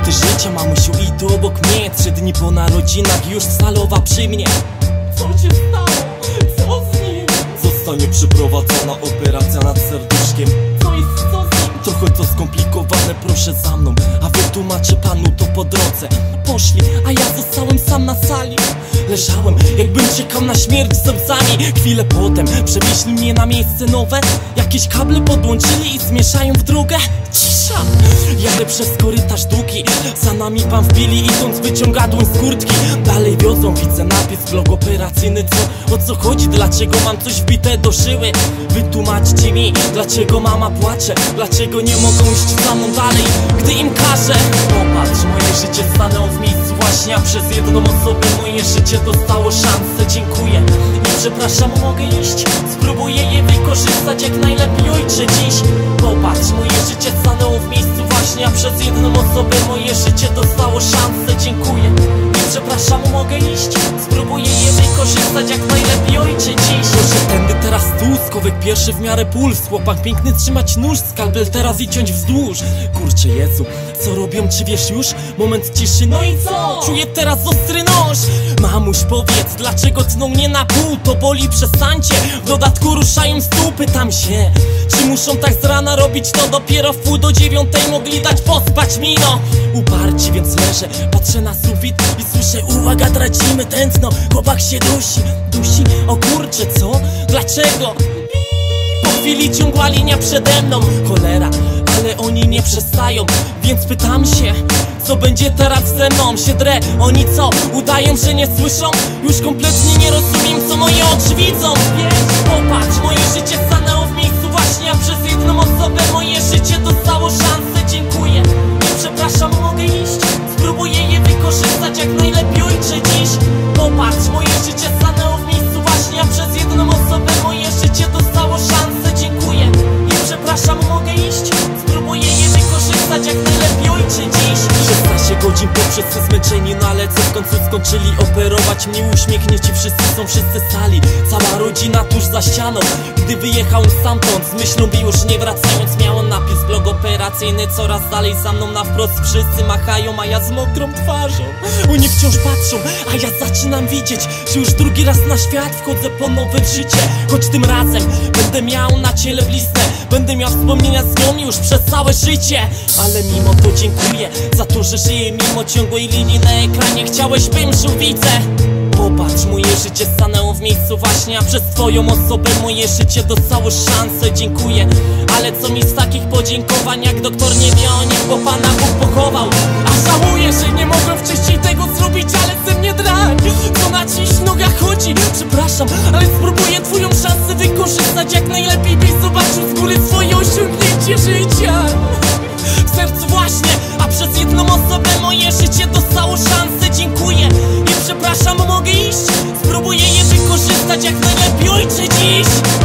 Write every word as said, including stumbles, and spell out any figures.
minuty życia, mamusiu, i tu obok mnie. Trzy dni po narodzinach, już Stalowa przy mnie. Co się stało? Co z nim? Zostanie przeprowadzona operacja nad serduszkiem. Co jest, co z nim? Trochę to skomplikowane, proszę za mną, a wytłumaczę panu to po drodze. Poszli, a ja zostałem sam na sali. Leżałem, jakbym czekał na śmierć z łzami. Chwilę potem przewieźli mnie na miejsce nowe. Jakieś kable podłączyli i zmieszają w drogę. Cisza! Jadę przez korytarz długi, za nami pan wbili, idąc wyciąga dłoń z kurtki. Dalej wiozą, widzę napis blok operacyjny. Co, o co chodzi? Dlaczego mam coś wbite do żyły? Wytłumaczcie mi, dlaczego mama płacze? Dlaczego nie mogą iść za mną dalej, gdy im każę? Popatrz, moje życie stanęło w miejscu właśnie, a przez jedną osobę moje życie dostało szansę. Dziękuję i przepraszam, mogę iść? Spróbuję je wykorzystać jak najlepiej, ojcze, dziś. Popatrz, moje życie stanęło w miejscu właśnie, a przez jedną osobę moje życie dostało szansę. Dziękuję i przepraszam, mogę iść? Spróbuję je wykorzystać jak najlepiej, ojcze, dziś. Proszę tędy teraz tu, skowek pierwszy w miarę puls. Chłopak piękny, trzymać nóż, skalpel teraz i ciąć wzdłuż. Kurczę Jezu, co robią, czy wiesz już? Moment ciszy, no i co? Czuję teraz ostry nóż. Mamuś, powiedz, dlaczego tną mnie na pół? To boli, przestańcie. W dodatku ruszają stół, pytam się, czy muszą tak z rana robić to? Dopiero w pół do dziewiątej mogli dać pospać mi, no. Uparci, więc leżę, patrzę na sufit i słyszę, uwaga, tracimy tętno. Chłopak się dusi, dusi, o kurczę, co? Dlaczego? Po chwili ciągła linia przede mną. Cholera, ale oni nie przestają, więc pytam się, co będzie teraz ze mną? Się drę, oni co? Udają, że nie słyszą? Już kompletnie nie rozumiem, co moje oczy widzą. Wiesz, popatrz, moje życie stanęło w miejscu właśnie, a przez jedną osobę moje życie dostało szansę. Dziękuję i przepraszam, mogę iść? Spróbuję je wykorzystać jak najlepiej, ojcze, dziś. Popatrz, moje życie stanęło w miejscu właśnie, a przez jedną osobę moje życie dostało szansę. Dziękuję i przepraszam, mogę iść? Spróbuję je wykorzystać jak najlepiej, ojcze, dziś. szesnaście godzin po, wszyscy zmęczeni, no ale co, w końcu skończyli operować mnie. Uśmiechnięci wszyscy są, wszyscy sali, cała rodzina tuż za ścianą. Gdy wyjechałem stamtąd, z myślą by już nie wracając, miałem napis blok operacyjny. Coraz dalej za mną na wprost wszyscy machają, a ja z mokrą twarzą. Oni wciąż patrzą, a ja zaczynam widzieć, że już drugi raz na świat wchodzę po nowe w życie. Choć tym razem będę miał na ciele bliznę, będę miał wspomnienia z nią już przez całe życie. Ale mimo to dziękuję za to, że żyję mimo ciągłej linii na ekranie. Chciałeś, bym żył, widzę. Popatrz, moje życie stanęło w miejscu właśnie, a przez twoją osobę moje życie dostało szansę. Dziękuję, ale co mi z takich podziękowań, jak doktor nie wie o nich, bo Pana Bóg pochował. A żałuję, że nie mogłem wcześniej tego zrobić, ale ze mnie drań, co na dziś nogach chodzi. Przepraszam, ale spróbuję twoją szansę wykorzystać jak najlepiej, byś zobaczył z góry swoje osiągnięcie życia. W sercu właśnie, a przez jedną osobę moje życie dostało szansę. Dziękuję i przepraszam, mogę iść? Spróbuję je wykorzystać jak najlepiej, ojcze, dziś.